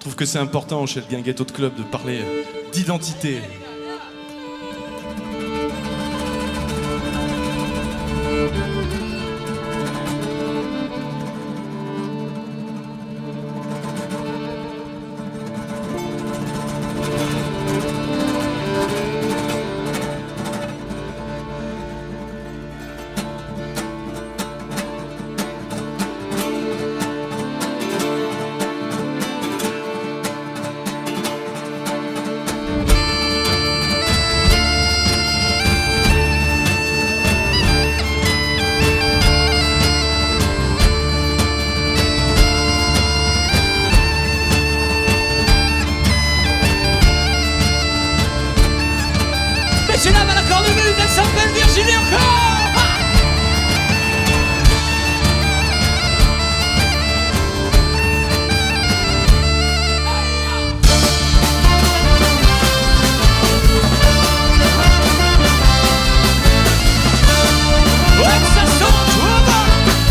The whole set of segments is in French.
trouve que c'est important chez le Guinguette Haute Club de parler d'identité. J'ai la balle à cornemuse, elle s'appelle Virginie encore. Ouais, ça sent tout bas.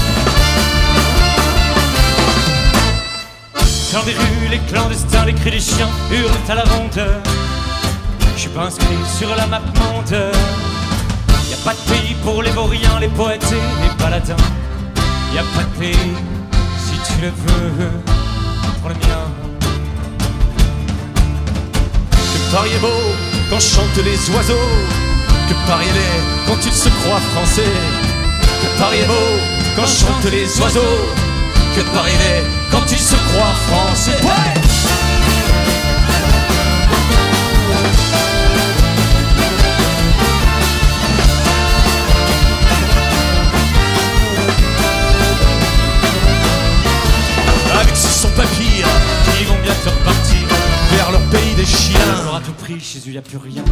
Dans des rues, les clandestins, les cris des chiens hurlent à la ronde. Je suis pas inscrit sur la map monde. Y'a pas de pays pour les vauriens, les poètes et les paladins. Y'a pas de pays, si tu le veux, pour le mien. Que Paris est beau quand chantent les oiseaux, que Paris est laid quand il se croit français. Que Paris est beau quand chantent les oiseaux, que Paris est laid quand il se croit français. Ouais! Papillon, Ils vont bientôt repartir vers leur pays des chiens. alors à tout prix, chez eux y'a plus rien.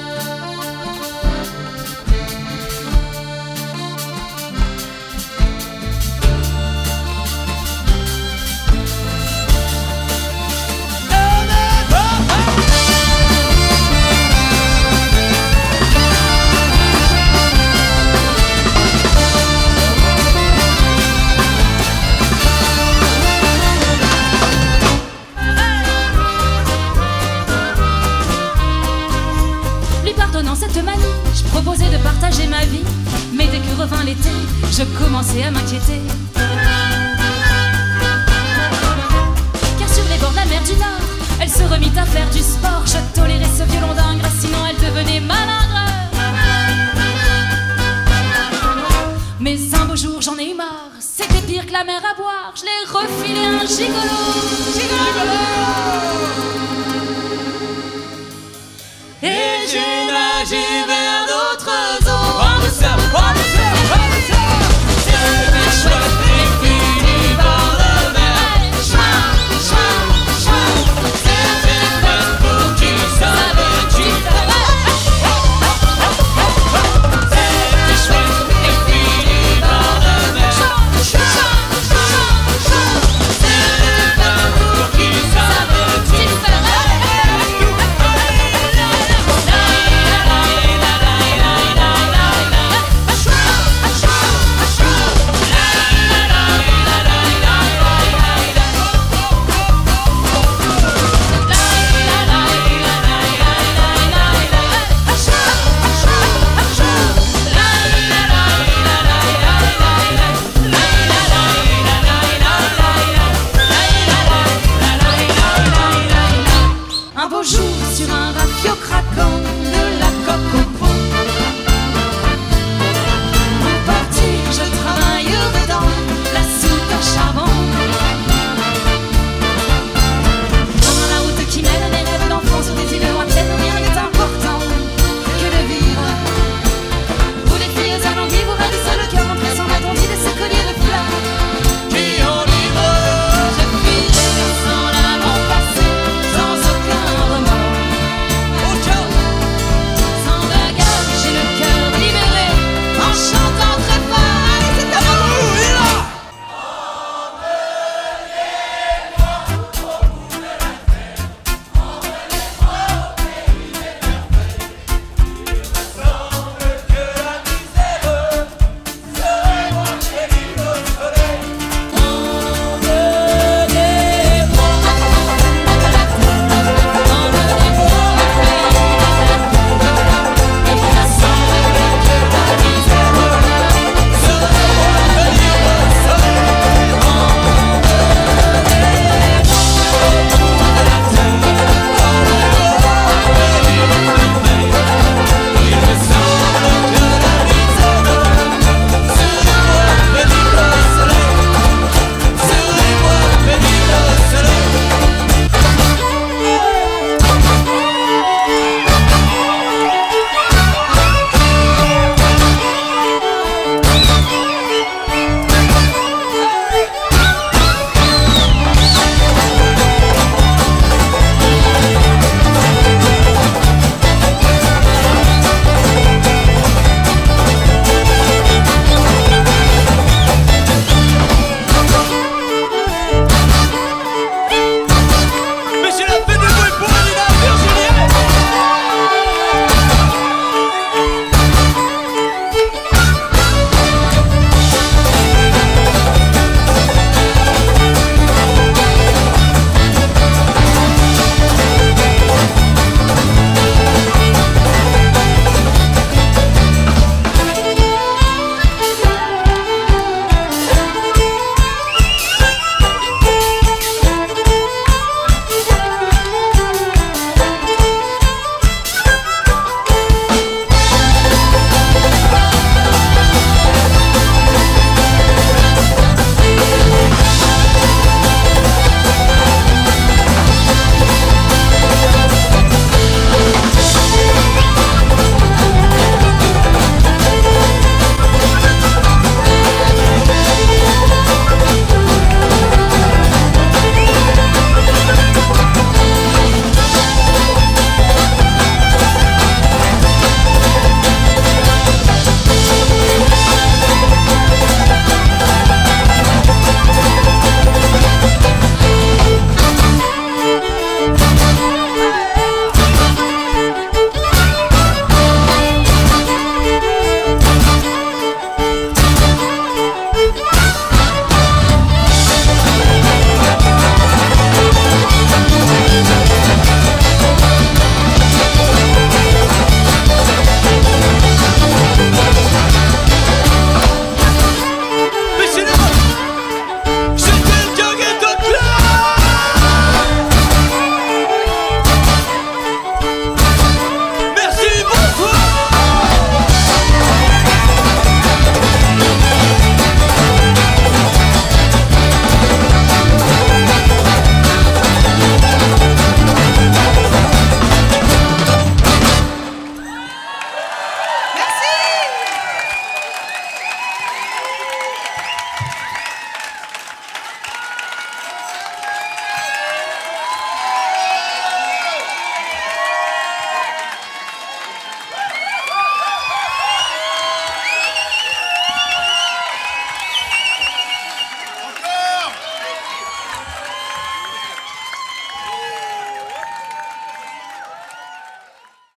Cette manie, je proposais de partager ma vie, mais dès que revint l'été, je commençais à m'inquiéter. Car sur les bords de la mer du Nord, elle se remit à faire du sport. Je tolérais ce violon d'ingrat, sinon elle devenait malingre. Mais un beau jour, j'en ai eu marre, c'était pire que la mer à boire. Je l'ai refilé un gigolo, gigolo.